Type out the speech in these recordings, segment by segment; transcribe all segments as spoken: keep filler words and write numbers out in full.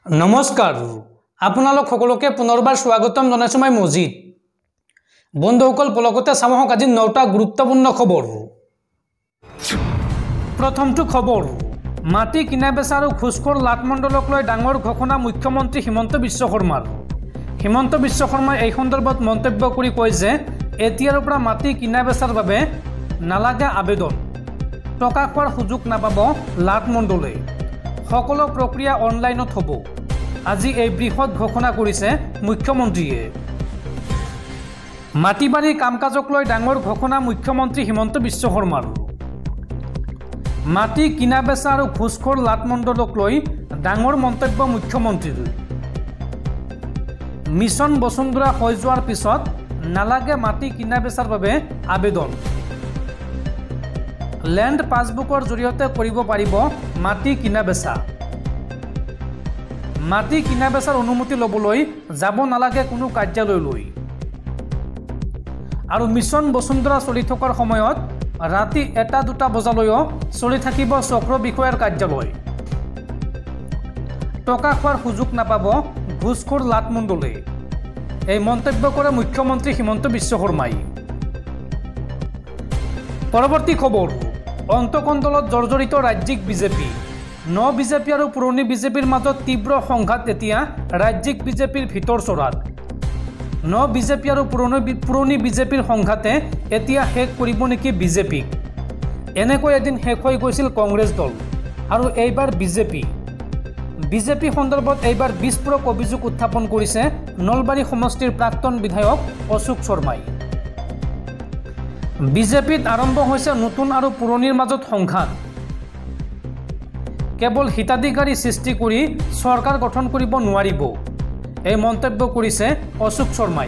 नमस्कार आपनालोक सकलोके पुनर्बार स्वागतम जनाइছো मैं मजिद बंधुসকল पलकते सामहक आज नौटा गुरुत्वपूर्ण खबर। प्रथमটো खबर माटी किना बेचा और घुसखोर लाटमंडलक लय डांगर घोषणा मुख्यमंत्री हिमंत बिश्व शर्मार। हिमंत बिश्व शर्माय এই সন্দर्भत মন্তব্য কৰি কয় যে এতিয়াৰ পৰা মাটি কিনা বেচাৰ বাবে নালাগে আবেদন, টকা খোৱাৰ সুযোগ নাপাব লাটমণ্ডলে, সকলো প্ৰক্ৰিয়া অনলাইনত হ'ব। আজি এই বৃহৎ ঘোষণা কৰিছে মুখ্যমন্ত্ৰীয়ে। মাটি বাৰীৰ কাম কাজক লৈ ডাঙৰ ঘোষণা মুখ্যমন্ত্ৰী হিমন্ত বিশ্ব শৰ্মাৰ। মাটি কিনা বেচা আৰু ঘুসখোৰ লাটমণ্ডলক লৈ ডাঙৰ মন্তব্য মুখ্যমন্ত্ৰীৰ। মিছন বসুন্ধৰা হৈ যোৱাৰ পিছত নালাগে মাটি কিনা বেচাৰ বাবে আবেদন, ল্যান্ড পাছবুকৰ জৰিয়তে কৰিব পাৰিব মাটি কিনা বেচা। মাটি কিনা বেচাৰ অনুমতি ল'বলৈ যাব নালাগে কোনো কাৰ্যালয়লৈ। আৰু মিছন বসুন্ধৰা চলি থকাৰ সময়ত ৰাতি এটা দুটা বজালৈও চলি থাকিব চক্ৰ বিষয়াৰ কাৰ্যালয়। টকা খোৱাৰ সুযোগ নাপাব ঘুসখোৰ লাটমণ্ডলে, এই মন্তব্য কৰে মুখ্যমন্ত্ৰী হিমন্ত বিশ্ব শৰ্মাই। পৰৱৰ্তী খবৰ অন্তকণ্ডলত জৰ্জৰিত ৰাজ্যিক বিজেপি। ন বিজেপি আৰু পুৰণি বিজেপিৰ মাজত তীব্ৰ সংঘাত এতিয়া ৰাজ্যিক বিজেপিৰ ভিতৰ চৰাত। ন বিজেপি আৰু পুৰণি পুৰণি বিজেপিৰ সংঘাতে এতিয়া শেষ কৰিব নেকি বিজেপিক। এনেকৈ এদিন শেষ হৈ গৈছিল কংগ্ৰেছ দল আৰু এইবাৰ বিজেপি। বিজেপি সন্দৰ্ভত এইবাৰ বিস্ফোৰক অভিযোগ উত্থাপন কৰিছে নলবাৰী সমষ্টিৰ প্ৰাক্তন বিধায়ক অশোক শৰ্মাই। বিজেপিত আৰম্ভ হৈছে নতুন আৰু পুৰণিৰ মাজত সংঘাত, কেৱল হিতাধিকাৰী সৃষ্টি কৰি চৰকাৰ গঠন কৰিব নোৱাৰিব, এই মন্তব্য কৰিছে অশোক শৰ্মাই।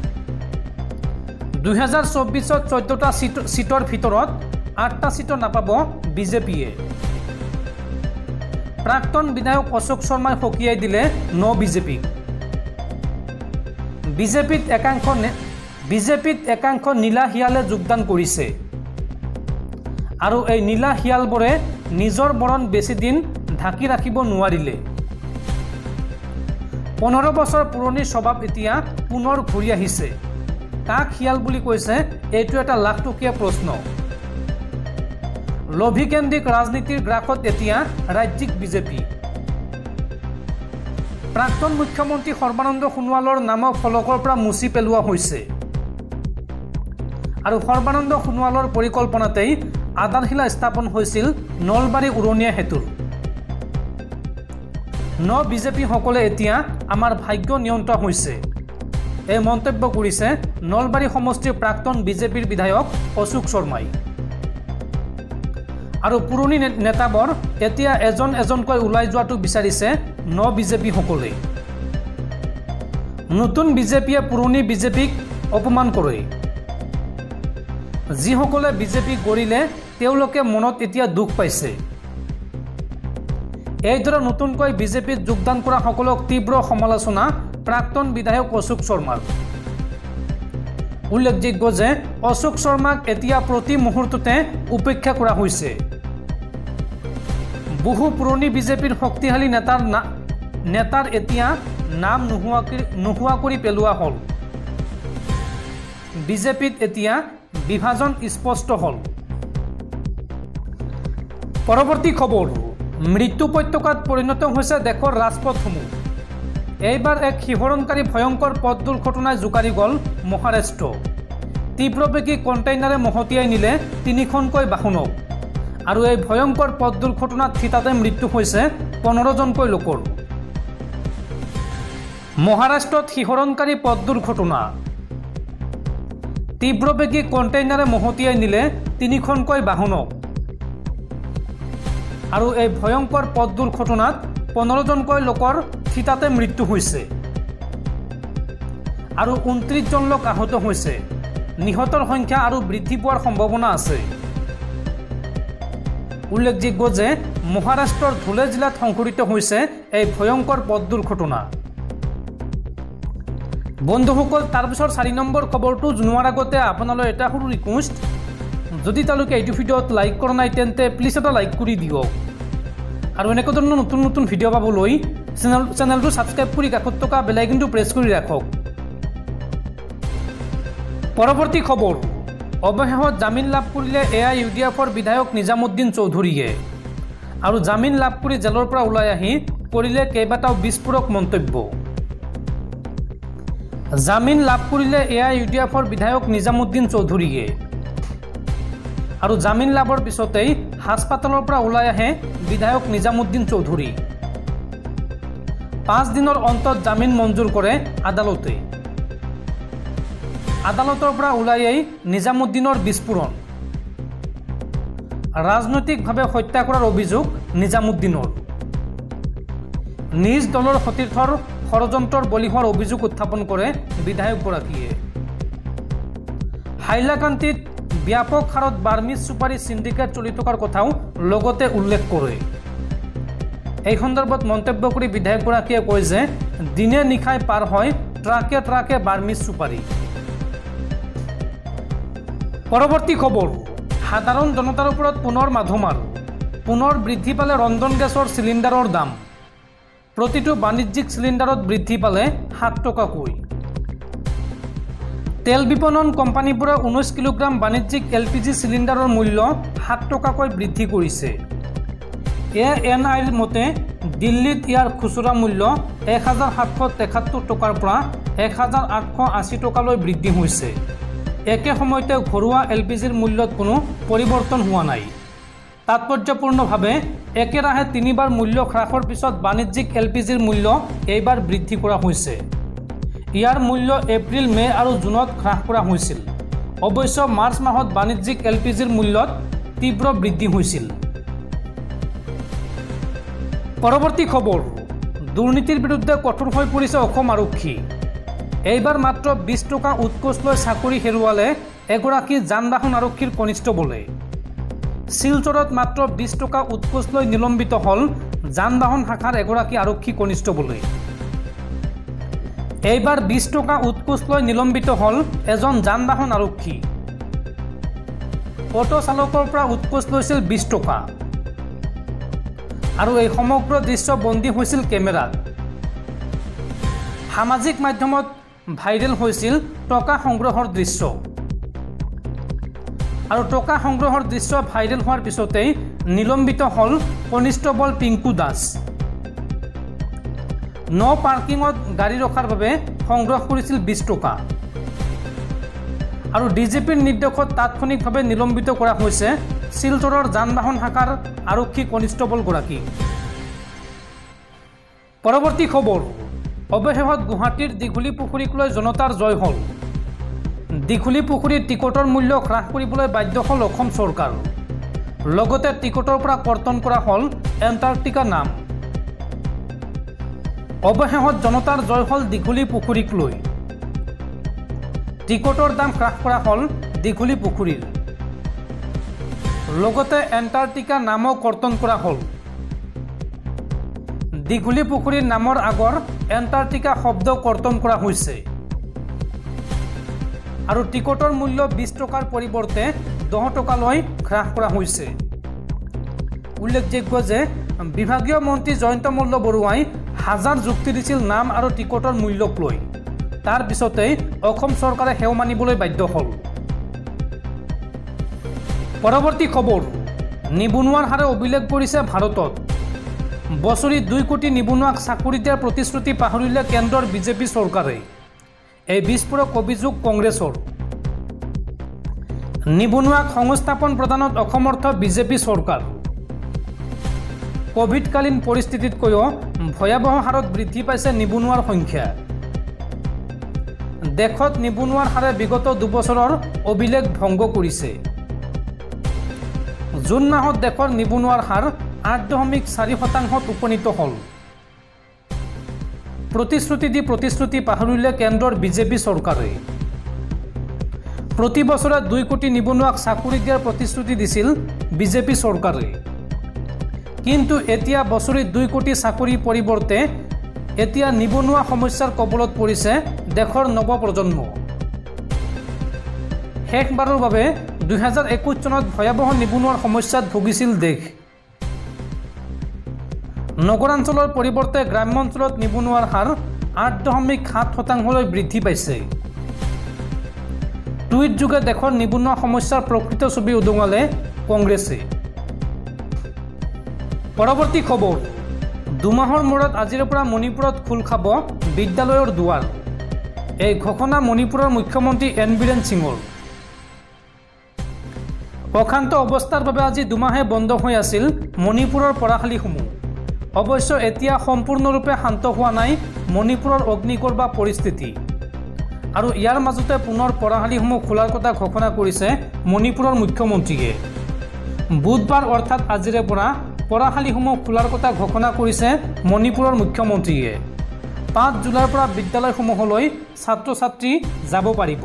দুহেজাৰ চৌব্বিছত চৈধ্যটা সিটৰ ভিতৰত আঠটা সিট নাপাব বিজেপিয়ে। প্ৰাক্তন বিধায়ক অশোক শৰ্মাই সকীয়াই দিলে ন বিজেপিক। বিজেপিত একাংশ বিজেপিত একাংশ নীলা শিয়ালে যোগদান কৰিছে আৰু এই নীলা শিয়ালবোৰে নিজৰ বৰণ বেছি দিন ঢাকি ৰাখিব নোৱাৰিলে। পোন্ধৰ বছৰ পুৰণি স্বভাৱ এতিয়া পুনৰ ঘূৰি আহিছে। কাক শিয়াল বুলি কৈছে এইটো এটা লাখটকীয়া প্ৰশ্ন। লভিকেন্দ্ৰিক ৰাজনীতিৰ গ্ৰাসত এতিয়া ৰাজ্যিক বিজেপি। প্ৰাক্তন মুখ্যমন্ত্ৰী সৰ্বানন্দ সোণোৱালৰ নামক ফলকৰ পৰা মুচি পেলোৱা হৈছে আৰু সৰ্বানন্দ সোণোৱালৰ পৰিকল্পনাতেই আধাৰশিলা স্থাপন হৈছিল নলবাৰী উৰণীয়া সেতুৰ। ন বিজেপিসকলে এতিয়া আমাৰ ভাগ্য নিয়ন্ত্ৰণ হৈছে, এই মন্তব্য কৰিছে নলবাৰী সমষ্টিৰ প্ৰাক্তন বিজেপিৰ বিধায়ক অশোক শৰ্মাই। আৰু পুৰণি নেতাবোৰ এতিয়া এজন এজনকৈ ওলাই যোৱাটো বিচাৰিছে ন বিজেপিসকলে। নতুন বিজেপিয়ে পুৰণি বিজেপিক অপমান কৰে। যিসকলে বিজেপিক গঢ়িলে তেওঁলোকে মনত এতিয়া দুখ পাইছে। এইদৰে নতুনকৈ বিজেপিত যোগদান কৰা সকলক তীব্ৰ সমালোচনা প্ৰাক্তন বিধায়ক অশোক শৰ্মাৰ। উল্লেখযোগ্য যে অশোক শৰ্মাক এতিয়া প্ৰতি মুহূৰ্ততে উপেক্ষা কৰা হৈছে। বহু পুৰণি বিজেপিৰ শক্তিশালী নেতাৰ নেতাৰ এতিয়া নাম নোহোৱা নোহোৱা কৰি পেলোৱা হ'ল। বিজেপিত এতিয়া বিভাজন স্পষ্ট হ'ল। পৰৱৰ্তী খবৰ মৃত্যু উপত্যকাত পৰিণত হৈছে দেশৰ ৰাজপথসমূহ। এইবাৰ এক শিহৰণকাৰী ভয়ংকৰ পথ দুৰ্ঘটনাই জোকাৰি গ'ল মহাৰাষ্ট্ৰ। তীব্ৰবেগী কণ্টেইনাৰে মহতিয়াই নিলে তিনিখনকৈ বাহনক আৰু এই ভয়ংকৰ পথ দুৰ্ঘটনাত থিতাতে মৃত্যু হৈছে পোন্ধৰজনকৈ লোকৰ। মহাৰাষ্ট্ৰত শিহৰণকাৰী পথ দুৰ্ঘটনা। তীব্ৰবেগী কণ্টেইনাৰে মহতিয়াই নিলে তিনিখনকৈ বাহনক আৰু এই ভয়ংকৰ পথ দুৰ্ঘটনাত পোন্ধৰজনকৈ লোকৰ থিতাতে মৃত্যু হৈছে আৰু ঊনত্ৰিশজন লোক আহত হৈছে। নিহতৰ সংখ্যা আৰু বৃদ্ধি পোৱাৰ সম্ভাৱনা আছে। উল্লেখযোগ্য যে মহাৰাষ্ট্ৰৰ ধুলে জিলাত সংঘটিত হৈছে এই ভয়ংকৰ পথ দুৰ্ঘটনা। বন্ধুসকল তাৰপিছত চাৰি নম্বৰ খবৰটো জনোৱাৰ আগতে আপোনালৈ এটা সৰু ৰিকুৱেষ্ট, যদি তেওঁলোকে এইটো ভিডিঅ'ত লাইক কৰা নাই তেন্তে প্লিজ এটা লাইক কৰি দিয়ক আৰু এনেকুৱা ধৰণৰ নতুন নতুন ভিডিঅ' পাবলৈ চেনেল চেনেলটো ছাবস্ক্ৰাইব কৰি কাষত থকা বেল আইকনটো প্ৰেছ কৰি ৰাখক। পৰৱৰ্তী খবৰ, অৱশেষত জামিন লাভ কৰিলে এ আই ইউ ডি এফৰ বিধায়ক নিজামুদ্দিন চৌধুৰীয়ে। আৰু জামিন লাভ কৰি জেলৰ পৰা ওলাই আহি কৰিলে কেইবাটাও বিস্ফোৰক মন্তব্য। জামিন লাভ কৰিলে এ আই ইউ ডি এফৰ বিধায়ক নিজামুদ্দিন চৌধুৰীয়ে। আৰু জামিন লাভৰ পিছতেই হাস্পাতালৰ পৰা ওলাই আহে বিধায়ক নিজামুদ্দিন চৌধুৰী। পাঁচ দিনৰ অন্তত জামিন মঞ্জুৰ কৰে আদালতে। আদালতৰ পৰা ওলাই আহি নিজামুদ্দিনৰ বিস্ফোৰণ। ৰাজনৈতিকভাৱে হত্যা কৰাৰ অভিযোগ নিজামুদ্দিনৰ। নিজ দলৰ সতীৰ্থৰ ষড়যন্ত্ৰৰ বলি হোৱাৰ অভিযোগ উত্থাপন কৰে বিধায়কগৰাকীয়ে। হাইলাকান্দিত ব্যাপক হাৰত বাৰ্মিজ চুপাৰী চিণ্ডিকেট চলি থকাৰ কথাও লগতে উল্লেখ কৰে। এই সন্দৰ্ভত মন্তব্য কৰি বিধায়কগৰাকীয়ে কয় যে দিনে নিশাই পাৰ হয় ট্ৰাকে ট্ৰাকে বাৰ্মিজ চুপাৰী। পৰৱৰ্তী খবৰ, সাধাৰণ জনতাৰ ওপৰত পুনৰ মাধমাৰ। পুনৰ বৃদ্ধি পালে ৰন্ধন গেছৰ চিলিণ্ডাৰৰ দাম। প্ৰতিটো বাণিজ্যিক চিলিণ্ডাৰত বৃদ্ধি পালে সাত টকাকৈ। তেল বিপণন কোম্পানীবোৰে ঊনৈছ কিলোগ্ৰাম বাণিজ্যিক এল পি জি চিলিণ্ডাৰৰ মূল্য সাত টকাকৈ বৃদ্ধি কৰিছে। এ এন আইৰ মতে দিল্লীত ইয়াৰ খুচুৰা মূল্য এক হাজাৰ সাতশ তেসত্তৰ টকাৰ পৰা এক হাজাৰ আঠশ আশী টকালৈ বৃদ্ধি হৈছে। একে সময়তে ঘৰুৱা এল পি জিৰ মূল্যত কোনো পৰিৱৰ্তন হোৱা নাই। তাৎপৰ্যপূৰ্ণভাৱে একেৰাহে তিনিবাৰ মূল্য হ্ৰাসৰ পিছত বাণিজ্যিক এল পি জিৰ মূল্য এইবাৰ বৃদ্ধি কৰা হৈছে। ইয়াৰ মূল্য এপ্ৰিল মে আৰু জুনত হ্ৰাস কৰা হৈছিল। অৱশ্যে মাৰ্চ মাহত বাণিজ্যিক এল পি জিৰ মূল্যত তীব্ৰ বৃদ্ধি হৈছিল। পৰৱৰ্তী খবৰ, দুৰ্নীতিৰ বিৰুদ্ধে কঠোৰ হৈ পৰিছে অসম আৰক্ষী। এইবাৰ মাত্ৰ বিছ টকা উৎকোচ লৈ চাকৰি হেৰুৱালে এগৰাকী যান বাহন আৰক্ষীৰ কনিষ্টবলে। শিলচৰত মাত্ৰ বিছ টকা উৎকোচ লৈ নিলম্বিত হ'ল যান বাহন শাখাৰ এগৰাকী আৰক্ষী কনিষ্টবলে। এইবাৰ বিছ টকা উৎকোচ লৈ নিলম্বিত হ'ল এজন যান বাহন আৰক্ষী। অটো চালকৰ পৰা উৎকোচ লৈছিল বিছ টকা। আৰু এই সমগ্ৰ দৃশ্য বন্দী হৈছিল কেমেৰাত। সামাজিক মাধ্যমত ভাইৰেল হৈছিল টকা সংগ্ৰহৰ দৃশ্য। আৰু টকা সংগ্ৰহৰ দৃশ্য ভাইৰেল হোৱাৰ পিছতেই নিলম্বিত হ'ল কনিষ্টবল পিংকু দাস। ন পাৰ্কিঙত গাড়ী ৰখাৰ বাবে সংগ্ৰহ কৰিছিল বিছ টকা। আৰু ডি জি পিৰ নিৰ্দেশত তাৎক্ষণিকভাৱে নিলম্বিত কৰা হৈছে শিলচৰৰ যান বাহন শাখাৰ আৰক্ষী কনিষ্টবলগৰাকীক। পৰৱৰ্তী খবৰ, অৱশেষত গুৱাহাটীৰ দীঘলী পুখুৰীক লৈ জনতাৰ জয় হ'ল। দীঘলী পুখুৰীৰ টিকটৰ মূল্য হ্ৰাস কৰিবলৈ বাধ্য হ'ল অসম চৰকাৰ। লগতে টিকটৰ পৰা কৰ্তন কৰা হ'ল এণ্টাৰ্কটিকা নাম। অৱশেষত জনতাৰ জয় হ'ল দীঘলী পুখুৰীক লৈ। টিকটৰ দাম হ্ৰাস কৰা হ'ল দীঘলী পুখুৰীৰ। লগতে এণ্টাৰ্কটিকা নামো কৰ্তন কৰা হ'ল। দীঘলী পুখুৰীৰ নামৰ আগৰ এণ্টাৰ্কটিকা শব্দ কৰ্তন কৰা হৈছে। আৰু টিকটৰ মূল্য বিছ টকাৰ পৰিৱৰ্তে দহ টকালৈ হ্ৰাস কৰা হৈছে। উল্লেখযোগ্য যে বিভাগীয় মন্ত্ৰী জয়ন্ত মল্ল বৰুৱাই হাজাৰ যুক্তি দিছিল নাম আৰু টিকটৰ মূল্যক লৈ। তাৰ পিছতেই অসম চৰকাৰে সেও মানিবলৈ বাধ্য হ'ল। পৰৱৰ্তী খবৰ, নিবনুৱাৰ হাৰে অভিলেখ কৰিছে ভাৰতত। বছৰি দুই কোটি নিবনুৱাক চাকৰি দিয়াৰ প্ৰতিশ্ৰুতি পাহৰিলে কেন্দ্ৰৰ বিজেপি চৰকাৰে। এই বিস্ফোৰক অভিযোগ কংগ্ৰেছৰ। নিবনুৱাক সংস্থাপন প্ৰদানত অসমৰ্থ বিজেপি চৰকাৰ। কোভিডকালীন পৰিস্থিতিতকৈও ভয়াৱহ হাৰত বৃদ্ধি পাইছে নিবনুৱাৰ সংখ্যা। দেশত নিবনুৱাৰ হাৰে বিগত দুবছৰৰ অভিলেখ ভংগ কৰিছে। জুন মাহত দেশৰ নিবনুৱাৰ হাৰ আঠ দশমিক চাৰি শতাংশত উপনীত হ'ল। প্ৰতিশ্ৰুতি দি প্ৰতিশ্ৰুতি পাহৰিলে কেন্দ্ৰৰ বিজেপি চৰকাৰে। প্ৰতি বছৰে দুই কোটি নিবনুৱাক চাকৰি দিয়াৰ প্ৰতিশ্ৰুতি দিছিল বিজেপি চৰকাৰে। কিন্তু এতিয়া বছৰি দুই কোটি চাকৰিৰ পৰিৱৰ্তে এতিয়া নিবনুৱা সমস্যাৰ কবলত পৰিছে দেশৰ নৱপ্ৰজন্ম। শেষবাৰৰ বাবে দুই হাজাৰ একৈছ চনত ভয়াৱহ নিবনুৱাৰ সমস্যাত ভুগিছিল দেশ। নগৰাঞ্চলৰ পৰিৱৰ্তে গ্ৰাম্য অঞ্চলত নিবনুৱাৰ হাৰ আঠ দশমিক সাত শতাংশলৈ বৃদ্ধি পাইছে। টুইট যোগে দেশৰ নিবনুৱা সমস্যাৰ প্ৰকৃত ছবি উদঙালে কংগ্ৰেছে। পৰৱৰ্তী খবৰ, দুমাহৰ মূৰত আজিৰ পৰা মণিপুৰত খোল খাব বিদ্যালয়ৰ দুৱাৰ। এই ঘোষণা মণিপুৰৰ মুখ্যমন্ত্ৰী এন বীৰেন সিঙৰ। অশান্ত অৱস্থাৰ বাবে আজি দুমাহে বন্ধ হৈ আছিল মণিপুৰৰ পঢ়াশালীসমূহ। অৱশ্যে এতিয়া সম্পূৰ্ণৰূপে শান্ত হোৱা নাই মণিপুৰৰ অগ্নিগড় বা পৰিস্থিতি, আৰু ইয়াৰ মাজতে পুনৰ পঢ়াশালীসমূহ খোলাৰ কথা ঘোষণা কৰিছে মণিপুৰৰ মুখ্যমন্ত্ৰীয়ে। বুধবাৰ অৰ্থাৎ আজিৰে পৰা পঢ়াশালীসমূহ খোলাৰ কথা ঘোষণা কৰিছে মণিপুৰৰ মুখ্যমন্ত্ৰীয়ে। পাঁচ জুলাইৰ পৰা বিদ্যালয়সমূহলৈ ছাত্ৰ ছাত্ৰী যাব পাৰিব।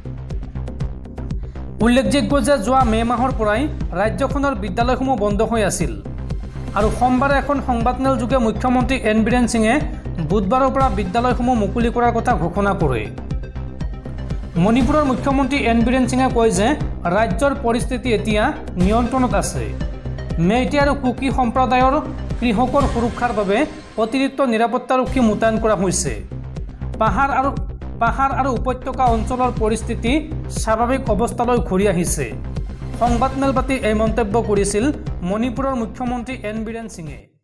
উল্লেখযোগ্য যে যোৱা মে মাহৰ পৰাই ৰাজ্যখনৰ বিদ্যালয়সমূহ বন্ধ হৈ আছিল, আৰু সোমবাৰে এখন সংবাদমেল যোগে মুখ্যমন্ত্ৰী এন বীৰেন সিঙে বুধবাৰৰ পৰা বিদ্যালয়সমূহ মুকলি কৰাৰ কথা ঘোষণা কৰে। মণিপুৰৰ মুখ্যমন্ত্ৰী এন বীৰেন সিঙে কয় যে ৰাজ্যৰ পৰিস্থিতি এতিয়া নিয়ন্ত্ৰণত আছে। মেইটেই আৰু কুকি সম্প্ৰদায়ৰ কৃষকৰ সুৰক্ষাৰ বাবে অতিৰিক্ত নিৰাপত্তাৰক্ষী মোতায়েন কৰা হৈছে। পাহাৰ আৰু পাহাৰ আৰু উপত্যকা অঞ্চলৰ পৰিস্থিতি স্বাভাৱিক অৱস্থালৈ ঘূৰি আহিছে। সংবাদমেল পাতি এই মন্তব্য কৰিছিল মণিপুৰৰ মুখ্যমন্ত্ৰী এন বীৰেন সিঙে।